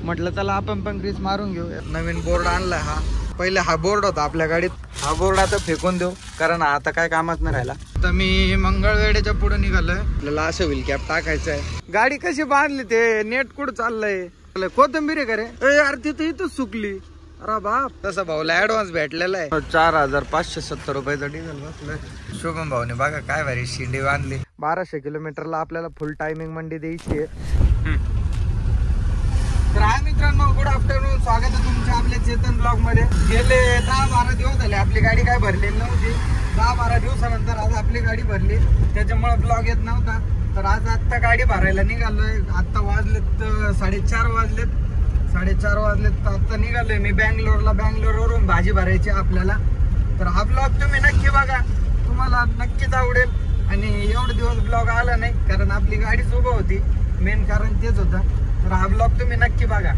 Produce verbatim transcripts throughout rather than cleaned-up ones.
म्हटलं चला आपण पण ग्रीस मारून घेऊ. नवीन बोर्ड आणलाय हा. पहिले हा बोर्ड होता आपल्या गाडीत, हा बोर्ड आता फेकून देऊ कारण आता काय कामात नाही राहिला. तर मी मंगळवेढ्याच्या पुढे निघालोय. आपल्याला असं व्हील कॅप टाकायचं आहे. गाडी कशी बांधली ते नेट कुठं चाललंय. कोथंबीर आहे का रे यार, तिथं इथंच सुकली. अरे बाप. तसा भाऊला ऍडव्हान्स भेटलेला आहे चार हजार पाचशे सत्तर रुपयाचा डिझेल बसलाय. शुभम भाऊने बघा काय भारी शिंडी बांधली. बाराशे किलोमीटरला आपल्याला फुल टायमिंग मंडी द्यायची आहे. तर हाय मित्रांनो, गुड आफ्टरनून. स्वागत आहे तुमच्या आपल्या चेतन ब्लॉग मध्ये. गेले दहा बारा दिवस झाले आपली गाडी काय भरलेली नव्हती. दहा बारा दिवसानंतर आज आपली गाडी भरली, त्याच्यामुळे ब्लॉग येत नव्हता. तर आज आत्ता गाडी भरायला निघालोय. आत्ता वाजलेत साडेचार वाजलेत साडेचार वाजलेत आत्ता निघालोय मी बँगलोरला. बँगलोरवरून भाजी भरायची आपल्याला. तर हा ब्लॉग तुम्ही नक्की बघा, तुम्हाला नक्कीच आवडेल. आणि एवढे दिवस ब्लॉग आला नाही कारण आपली गाडीच उभं होती, मेन कारण तेच होतं. तर हा ब्लॉग तुम्ही नक्की बघा.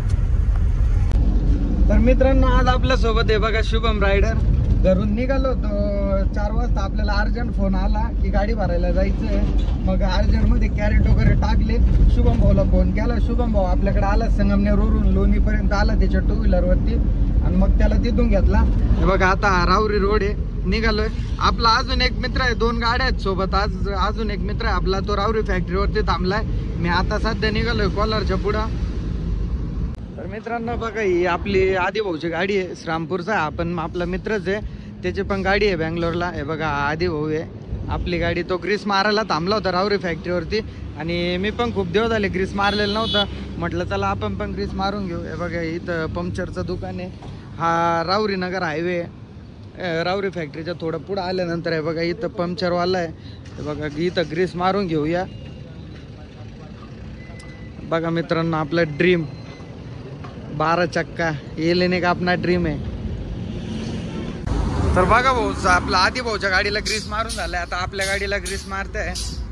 तर मित्रांनो, आज आपल्या सोबत आहे बघा शुभम रायडर. घरून निघालो होतो चार वाजता, आपल्याला अर्जंट फोन आला की गाडी भरायला जायचंय. मग अर्जंट मध्ये कॅरेट वगैरे टाकले. शुभम भाऊला फोन केला. शुभम भाऊ आपल्याकडे आला, संगमनेरवरून लोणी पर्यंत आला त्याच्या टू व्हीलर वरती. आणि मग त्याला तिथून घेतला. बघा आता रावरी रोड आहे, निघालोय. आपला अजून एक मित्र आहे, दोन गाड्या आहेत सोबत. आज अजून एक मित्र आहे आपला, तो रावरी फॅक्टरीवरती थांबलाय. मी आता सध्या निघालोय कोलारच्या पुढं. तर मित्रांनो बघा, ही आपली आदी भाऊची गाडी आहे. श्रामपूरचा आपण आपला मित्रच आहे, त्याची पण गाडी आहे बँगलोरला. हे बघा आदी भाऊ आहे आपली गाडी. तो ग्रीस मारायला थांबला होता रावरी फॅक्टरीवरती. आणि मी पण खूप दिवस झाले ग्रीस मारलेलं नव्हतं. म्हटलं चला आपण पण ग्रीस मारून घेऊ. हे बघा इथं पंक्चरचं दुकान आहे. हा रावरी नगर हायवे, रावरी फॅक्टरीच्या थोडं पुढं आल्यानंतर आहे बघा इथं पंक्चरवाला आहे. हे बघा इथं ग्रीस मारून घेऊया. बघा मित्रांनो, आपला ड्रीम बारा चक्का येले का आपला ड्रीम आहे. तर बघा भाऊ, आपला आधी भाऊच्या गाडीला ग्रीस मारून झालाय. आता आपल्या गाडीला ग्रीस मारताय.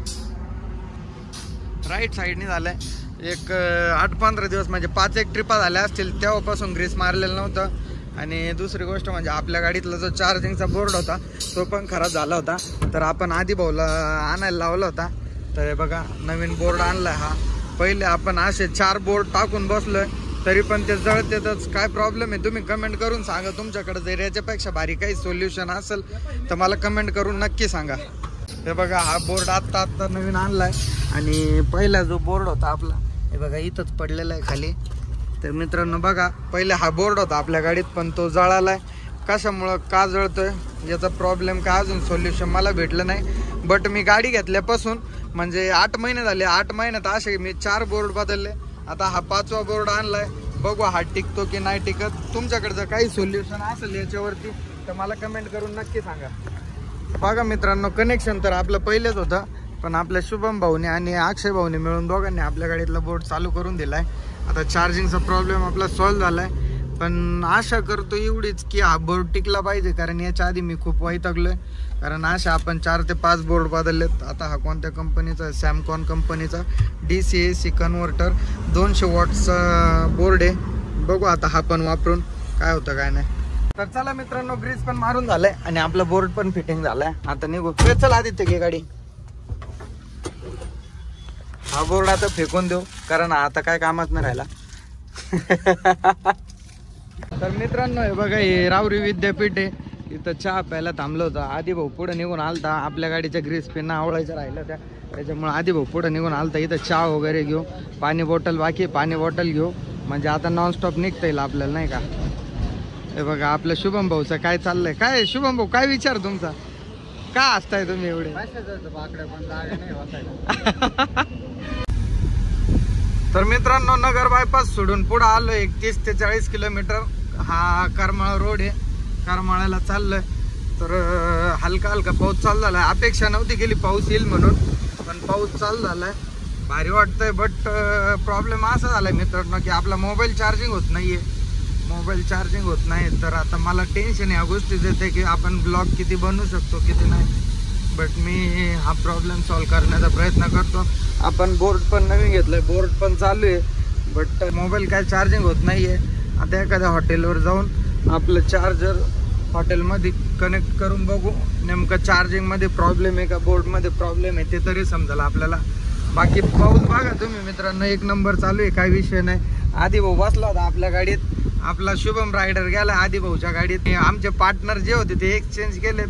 राईट साईडने झालंय. एक आठ पंधरा दिवस म्हणजे पाच एक ट्रिपा झाल्या असतील तेव्हापासून ग्रीस मारलेलं नव्हतं. आणि दुसरी गोष्ट म्हणजे आपल्या गाडीतला जो चार्जिंगचा बोर्ड होता तो पण खराब झाला होता. तर आपण आधी भाऊला आणायला लावला होता. तर हे बघा नवीन बोर्ड आणलाय हा. पहिले आपण असे चार बोर्ड टाकून बसलोय तरी पण ते जळतेच. काय प्रॉब्लेम आहे तुम्ही कमेंट करून सांगा. तुमच्याकडे जर याच्यापेक्षा भारी काही सोल्युशन असेल तर मला कमेंट करून नक्की सांगा. हे बघा हा बोर्ड आत्ता आत्ता नवीन आणलाय. आणि पहिला जो बोर्ड होता आपला हे बघा इथंच पडलेला आहे खाली. तर मित्रांनो बघा, पहिले हा बोर्ड होता आपल्या गाडीत पण तो जळालाय. कशामुळं का जळतोय याचा प्रॉब्लेम काय अजून सोल्युशन मला भेटलं नाही. बट मी गाडी घेतल्यापासून म्हणजे आठ महिने झाले. आठ महिन्यात असे मी चार बोर्ड बदलले. आता हा पाचवा बोर्ड आणलाय. बघू हा टिकतो की नाही टिकत. तुमच्याकडे जर काही सोल्युशन असेल याच्यावरती तर मला कमेंट करून नक्की सांगा. बघा मित्रांनो, कनेक्शन तर आपलं पहिलेच होतं पण आपल्या शुभम भाऊने आणि अक्षय भाऊने मिळून दोघांनी आपल्या गाडीतला बोर्ड चालू करून दिलाय. आता चार्जिंगचा प्रॉब्लेम आपला सॉल्व्ह झालाय. पण आशा करतो एवढीच की हा बोर्ड टिकला पाहिजे कारण याच्या आधी मी खूप वैतागलोय. कारण अशा आपण चार ते पाच बोर्ड बदललेत. आता हा कोणत्या कंपनीचा, सॅमकॉन कंपनीचा D C A C converter दोनशे वॉटचा बोर्ड आहे. बघू आता हा पण वापरून काय होतं काय नाही. तर चला मित्रांनो, ग्रीस पण मारून झालंय आणि आपला बोर्ड पण फिटिंग झालाय. आता निघू. चला आदित्य घे गाडी. हा बोर्ड आता फेकून देऊ कारण आता काय कामात नाही राहिला. तर मित्रांनो हे बघा, हे रावरी विद्यापीठ आहे. इथं चहा प्यायला थांबलं होतं. आधी भाऊ पुढे निघून आलता. आपल्या गाडीच्या ग्रीस पिन्ना आवळायच्या राहिल्या त्या, त्याच्यामुळे आधी भाऊ पुढे निघून आलता. इथं चहा वगैरे घेऊ, पाणी बॉटल बाकी पाणी बॉटल घेऊ म्हणजे आता नॉनस्टॉप निघता येईल आपल्याला नाही का. हे बघा आपल्या शुभम भाऊचं काय चाललंय. काय शुभम भाऊ काय विचार तुमचा, का असताय तुम्ही एवढे. तर मित्रांनो, नगर बायपास सोडून पुढे आलो. एक तीस ते चाळीस किलोमीटर हा करमाळा रोड आहे. करमाळ्याला चाललोय. तर हलका हलका पाऊस चालू झालाय. अपेक्षा नव्हती केली पाऊस येईल म्हणून, पण पाऊस चालू झालाय. भारी वाटतंय. बट प्रॉब्लेम असा झालाय मित्रांनो की आपला मोबाईल चार्जिंग होत नाहीये. मोबाईल चार्जिंग होत नाही. तर आता मला टेन्शन या गोष्टीच येते की आपण ब्लॉग किती बनवू शकतो किती नाही. बट मी हा प्रॉब्लेम सॉल्व्ह करण्याचा प्रयत्न करतो. आपण बोर्ड पण नवीन घेतलाय, बोर्ड पण चालू आहे. बट मोबाईल काय चार्जिंग होत नाहीये. आता एखाद्या हॉटेलवर जाऊन आपलं चार्जर हॉटेलमध्ये कनेक्ट करून बघू नेमकं चार्जिंगमध्ये प्रॉब्लेम आहे का बोर्डमध्ये प्रॉब्लेम आहे ते तरी समजेल आपल्याला. बाकी पाऊस बघा तुम्ही मित्रांनो, एक नंबर चालू आहे, काही विषय नाही. आधी भाऊ बसला होता आपल्या गाडीत, आपला शुभम रायडर गेला आधी भाऊच्या गाडीत. आमचे पार्टनर जे होते ते एक्सचेंज केले.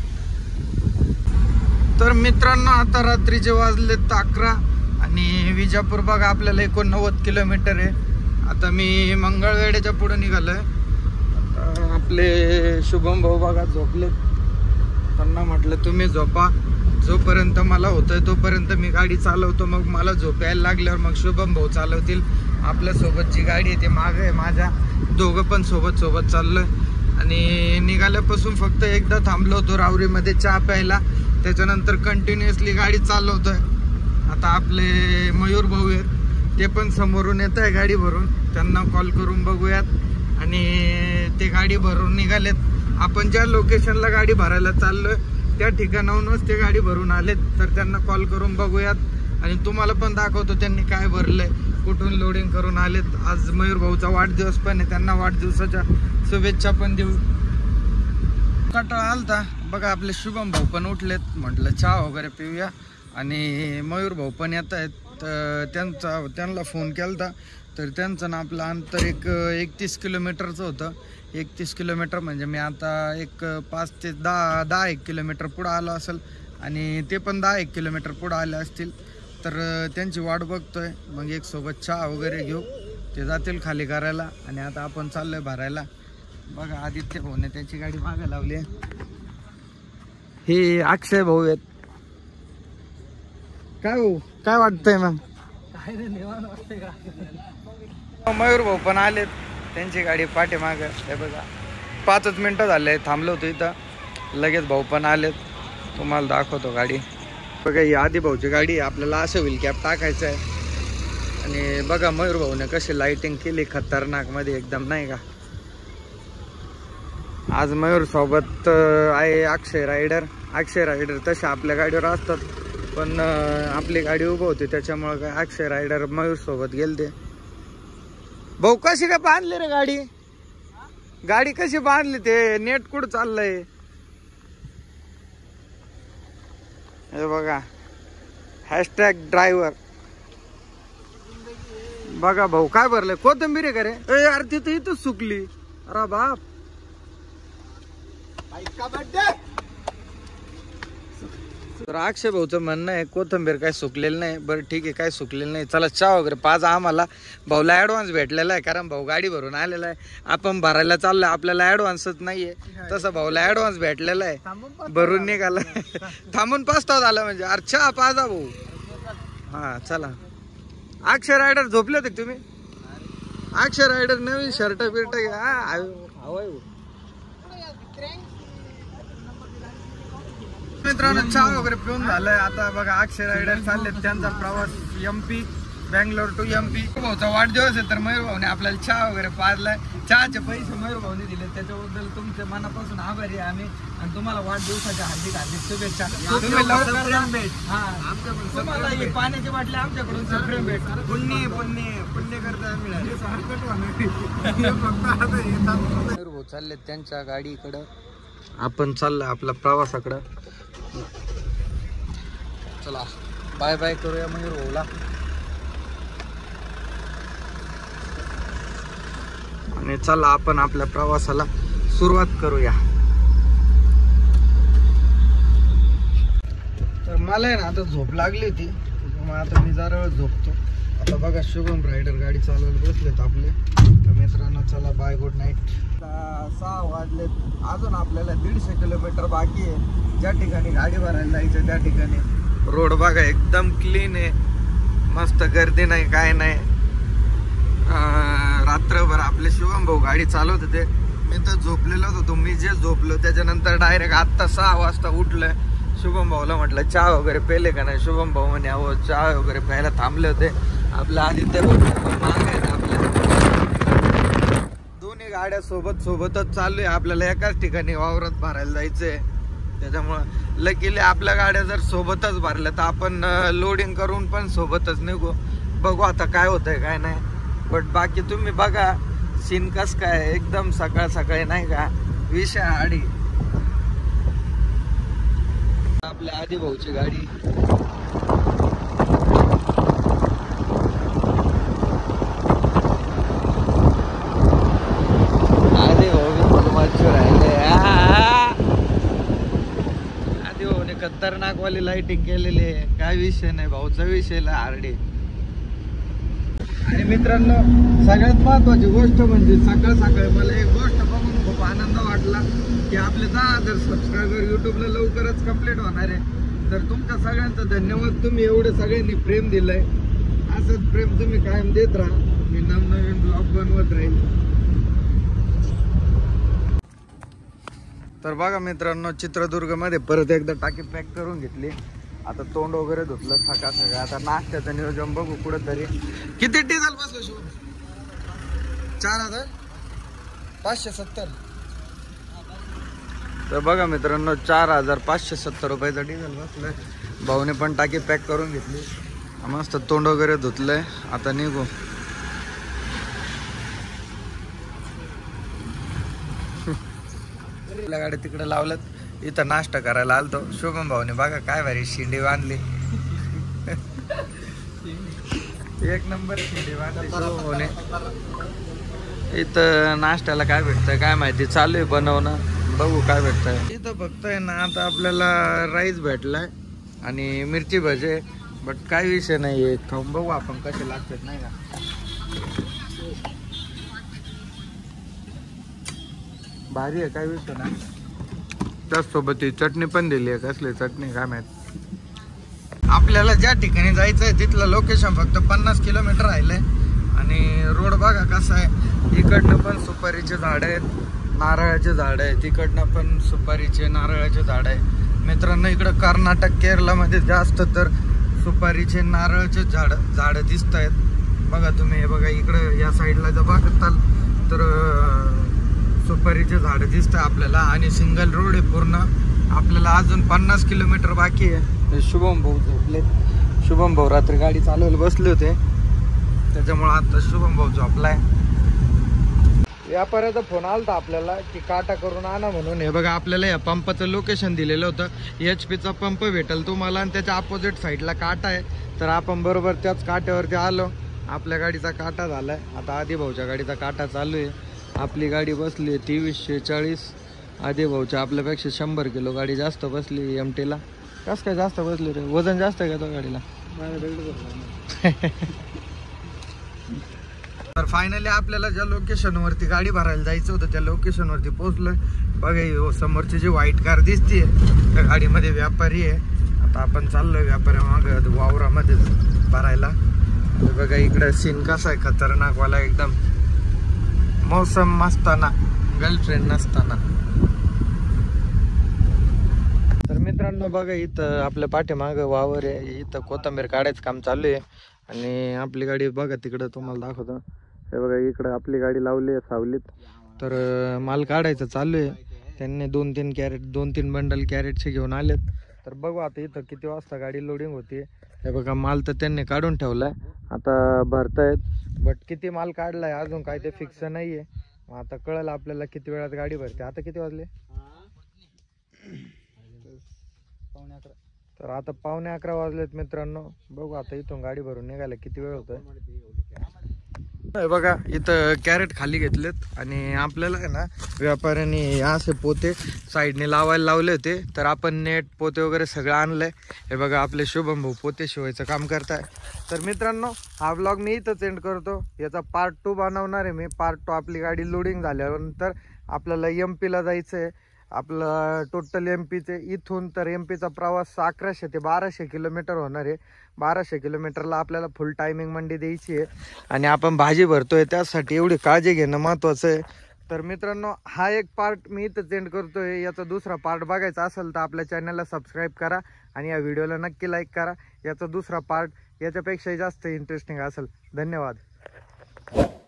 तर मित्रांनो आता रात्रीचे वाजलेत अकरा आणि विजापूर बघा आपल्याला एकोणनव्वद किलोमीटर आहे. आता मी मंगळवेढ्याच्या पुढे निघालोय. आता आपले शुभम भाऊ बघा झोपलेत. त्यांना म्हटलं तुम्ही झोपा, जोपर्यंत मला होतंय तोपर्यंत मी गाडी चालवतो, मग मला झोप यायला लागल्यावर मग शुभम भाऊ चालवतील. आपल्यासोबत जी गाडी आहे ते मागं आहे माझ्या, दोघं पण सोबत सोबत चाललोय. आणि निघाल्यापासून फक्त एकदा थांबलो होतो रावरीमध्ये चहा प्यायला, त्याच्यानंतर कंटिन्युअसली गाडी चालवतोय. आता आपले मयूर भाऊ आहेत, ते पण समोरून येत आहे गाडी भरून, त्यांना कॉल करून बघूयात. आणि ते गाडी भरून निघालेत. आपण ज्या लोकेशनला गाडी भरायला चाललोय त्या ठिकाणाहूनच ते गाडी भरून आलेत, तर त्यांना कॉल करून बघूयात आणि तुम्हाला पण दाखवतो त्यांनी काय भरलंय, कुठून लोडिंग करून आलेत. आज मयूर भाऊचा वाढदिवस पण आहे, त्यांना वाढदिवसाच्या शुभेच्छा पण देऊ. कंटाळा आलता बघा, आपले शुभम भाऊ पण उठलेत, म्हटलं चहा वगैरे पिऊया. आणि मयूर भाऊ पण येत आहेत, तर त्यांचा त्यांना फोन केला तर त्यांचं ना आपलं अंतर एक एकतीस किलोमीटरचं होतं. एकतीस किलोमीटर म्हणजे मी आता एक पाच ते दहा दहा एक किलोमीटर पुढं आलो असेल आणि ते पण दहा एक किलोमीटर पुढं आले असतील. तर त्यांची वाट बघतोय, मग एक सोबत चहा वगैरे घेऊ, ते जातील खाली करायला. आणि आता आपण चाललोय भरायला. बघा आदित्य भाऊने त्याची गाडी मागे लावली आहे. हे अक्षय भाऊ आहेत. काय भाऊ काय वाटतंय मग? मयूर भाऊ पण आलेत, त्यांची गाडी पाठीमाग. हे बघा पाचच मिनटं झाले थांबलो होतो इथं, लगेच भाऊ पण आलेत, तुम्हाला दाखवतो गाडी. बघा ही आधी भाऊची गाडी, आपल्याला असं व्हील कॅप टाकायचं आहे. आणि बघा मयूर भाऊने कशी लाइटिंग केली खतरनाक मध्ये एकदम, नाही का. आज मयूर सोबत आहे अक्षय रायडर. अक्षय रायडर तसे आपल्या गाडीवर असतात, पण आपली गाडी उभं होती त्याच्यामुळे काय अक्षय रायडर मयूर सोबत गेलते. भाऊ कशी काय बांधली रे गाडी? गाडी कशी बांधली? ते नेट कुठं चाललंय हे बघा, हॅशटॅग ड्रायव्हर. बघा भाऊ काय भरलंय, कोथिंबीर आहे का रे? ए यार तिथं इथंच सुकली. अरे बाप, तर अक्षय भाऊचं म्हणणं आहे कोथिंबीर काय सुकलेलं नाही. बरं ठीक आहे, काय सुकलेलं नाही, चला चहा वगैरे पाच. आम्हाला भाऊला ॲडव्हान्स भेटलेला आहे, कारण भाऊ गाडी भरून आलेला आहे. आपण भरायला चाललोय, आपल्याला ॲडव्हान्सच नाहीये. तसं भाऊला ॲडव्हान्स भेटलेला आहे, भरून निघाला. थांबून पाचता झाला म्हणजे. अरे चहा पाजा भाऊ. हा चला. अक्षय रायडर झोपले होते तुम्ही? अक्षय रायडर नवीन शर्ट बिर्ट घ्या. मित्रांनो चहा वगैरे पिऊन झालंय. आता बघा अक्षय रायडर चालले, त्यांचा प्रवास एमपी बँगलोर टू एमपी. भाऊचा वाढदिवस आहे तर मयूर भाऊने आपल्याला चहा वगैरे पाजलाय. चहाचे पैसे मयूर भाऊने दिले, त्याच्याबद्दल तुमचे मनापासून आभारी आहे आम्ही. आणि तुम्हाला वाढदिवसाच्या हार्दिक हार्दिक शुभेच्छा. तुम्ही लवकर भेट. हा तुम्हाला ही पाण्याची बाटली आमच्याकडून सगळे भेट. पुण्य पुण्य पुण्य करता मयूर भाऊ चालले त्यांच्या गाडीकडं, आपण चाललोय आपल्या प्रवासाकडं. चला बाय बाय करूया मयूर भाऊला. आणि चला आपण आपल्या प्रवासाला सुरुवात करूया. तर मला आहे ना आता झोप लागली होती, मग आता मी जरा वेळ झोपतो. आता बघा शुभम रायडर गाडी चालवायला बसलेत आपले. तर मित्रांनो चला बाय, गुड नाईट. सहा वाजलेत, अजून आपल्याला दीडशे किलोमीटर बाकी आहे. ज्या ठिकाणी गाडी भरायला जायचं त्या ठिकाणी रोड बघा एकदम क्लीन आहे, मस्त गर्दी नाही काय नाही. रात्रभर आपले शुभम भाऊ गाडी चालवत होते, मी तर झोपलेलोच होतो. मी जे झोपलो त्याच्यानंतर डायरेक्ट आत्ता सहा वाजता उठलोय. शुभम भाऊला म्हटलं चहा वगैरे पेले का नाही? शुभम भाऊ म्हणे अहो चहा वगैरे प्यायला थांबले होते. आपल्या आदित्य भाऊ मागे आहेत आपल्या, दोन्ही गाड्या सोबत सोबतच चालू आहे. आपल्याला एकाच ठिकाणी वावरात भरायला जायचंय, त्याच्यामुळं लकीली आपल्या गाड्या जर सोबतच भरल्या तर आपण लोडिंग करून पण सोबतच निघू. बघू आता काय होतंय काय नाही. बट बाकी तुम्ही बघा सीन कस काय एकदम सकाळ सकाळी नाही का विषय आडी. आपल्या आधी भाऊची गाडी खतरनाक वाली लाइटिंग केलेली आहे, काय विषय नाही भाऊचा विषय हार्डे. आणि मित्रांनो सगळ्यात महत्वाची गोष्ट म्हणजे सकाळ सकाळी मला एक गोष्ट बघून खूप आनंद वाटला की आपले दहा हजार सबस्क्रायबर युट्यूबला लवकरच कंप्लीट होणार आहे. तर तुमच्या सगळ्यांचं धन्यवाद, तुम्ही एवढे सगळ्यांनी प्रेम दिलंय, असंच प्रेम तुम्ही कायम देत राहा. मी नवनवीन ब्लॉग बनवत राहील. तर बघा मित्रांनो चित्रदुर्ग मध्ये परत एकदा टाकी पॅक करून घेतली. आता तोंड वगैरे धुतलं सकाळ सकाळ. आता नाश्त्याचं नियोजन बघू कुठं तरी. किती डिझेल बसलं शिव? चार हजार पाचशे सत्तर. तर बघा मित्रांनो चार हजार पाचशे सत्तर रुपयाचं डिझेल बसलंय. भाऊने पण टाकी पॅक करून घेतली. मस्त तोंड वगैरे धुतलंय. आता निघू. आपल्या गाडी तिकडे लावल्यात. इथं नाश्ता करायला आलतो. शुभम भाऊने बघा काय भारी शिंडी बांधली. एक नंबर शिंडी बांधली शुभम भाऊने. इथं नाश्त्याला काय भेटतंय काय माहिती, चालू आहे बनवणं, बघू काय भेटतंय. इथं फक्त आहे ना आता आपल्याला राईस भेटलाय आणि मिरची भजे, बट काय विषय नाही, खाऊन बघू आपण कसे लागतात नाही का. भारी आहे काय विषय नाही. त्याचसोबत ही चटणी पण दिली आहे. कसली चटणी काय माहित. आपल्याला ज्या ठिकाणी जायचं आहे तिथलं लोकेशन फक्त पन्नास किलोमीटर राहिलंय. आणि रोड बघा कसा आहे. इकडनं पण सुपारीचे झाड आहेत, नारळाचे झाड आहे, तिकडनं पण सुपारीचे नारळाचे झाड आहे. मित्रांनो इकडं कर्नाटक केरळमध्ये जास्त तर सुपारीचे नारळाचे झाड झाड दिसत आहेत. बघा तुम्ही हे बघा इकडं या साईडला जर बघताल तर सुपारीचे झाड दिसत आहे आपल्याला. आणि सिंगल रोड आहे पूर्ण. आपल्याला अजून पन्नास किलोमीटर बाकी आहे. शुभम भाऊ झोपले. शुभम भाऊ रात्री गाडी चालवायला बसले होते, त्याच्यामुळे आता शुभम भाऊ झोपलाय. व्यापाऱ्याचा फोन आलता आपल्याला की काटा करून आणा म्हणून. हे बघा आपल्याला या पंपाचं लोकेशन दिलेलं होतं. एच पीचा पंप भेटेल तुम्हाला आणि त्याच्या अपोजिट साईडला काटा आहे. तर आपण बरोबर त्याच काट्यावरती आलो. आपल्या गाडीचा काटा झालाय. आता आधी भाऊच्या गाडीचा काटा चालू आहे. आपली गाडी बसली आहे तेवीसशे चाळीस. आधी भाऊच्या आपल्यापेक्षा शंभर किलो गाडी जास्त बसली एम टीला. कसं काय जास्त बसली रे? वजन जास्त आहे का तो गाडीला? तर फायनली आपल्याला ज्या लोकेशनवरती गाडी भरायला जायचं होतं त्या लोकेशनवरती पोहोचलोय. बघा समोरची जी व्हाईट कार दिसते त्या गाडीमध्ये व्यापारी आहे. आता आपण चाललोय व्यापाऱ्या माग वावरामध्ये भरायला. बघा इकडे सीन कसा आहे खतरनाकवाला एकदम. मौसम मस्ताना, गर्लफ्रेंड नसताना. तर मित्रांनो बघा इथं आपल्या पाठीमागं वावर आहे. इथं कोथंबीर काढायचं काम चालू आहे. आणि आपली गाडी बघा तिकडं तुम्हाला दाखवतो. हे बघा इकडं आपली गाडी लावली आहे सावलीत. तर माल काढायचं चालू आहे. त्यांनी दोन तीन कॅरेट दोन तीन बंडल कॅरेटचे घेऊन आलेत. तर बघू आता इथं किती वाजता गाडी लोडिंग होती. हे बघा माल तर त्यांनी काढून ठेवलाय. आता भरतायत. बट किती माल काढलाय अजून काय ते फिक्स नाहीये. आता कळलं आपल्याला किती वेळात गाडी भरते. आता किती वाजले? तर आता पावणे अकरा वाजलेत मित्रांनो. बघू आता इथून गाडी भरून निघायला किती वेळ होतोय. बघा इथं कॅरेट खाली घेतलेत आणि आपल्याला आहे ना व्यापाऱ्यांनी असे पोते साईडने लावायला लावले होते. तर आपण नेट पोते वगैरे सगळं आणलंय. हे बघा आपले शुभम भाऊ पोते शिवायचं काम करताय. तर मित्रांनो हा व्लॉग मी इथंच एंड करतो. याचा पार्ट टू बनवणार आहे मी. पार्ट टू आपली गाडी लोडिंग झाल्यानंतर आपल्याला एम पीला जायचं आहे. आपलं टोटल एम पीचे इथून तर एम पीचा प्रवास अकराशे ते बाराशे किलोमीटर होणार आहे. बाराशे किलोमीटरला आपल्याला फुल टायमिंग मंडी द्यायची आहे. आणि आपण भाजी भरतोय त्यासाठी एवढी काळजी घेणं महत्त्वाचं आहे. तर मित्रांनो हा एक पार्ट मी इथंच एंड करतोय. याचा दुसरा पार्ट बघायचा असेल तर आपल्या चॅनलला सबस्क्राईब करा आणि या व्हिडिओला नक्की लाईक करा. याचा दुसरा पार्ट याच्यापेक्षाही जास्त इंटरेस्टिंग असेल. धन्यवाद.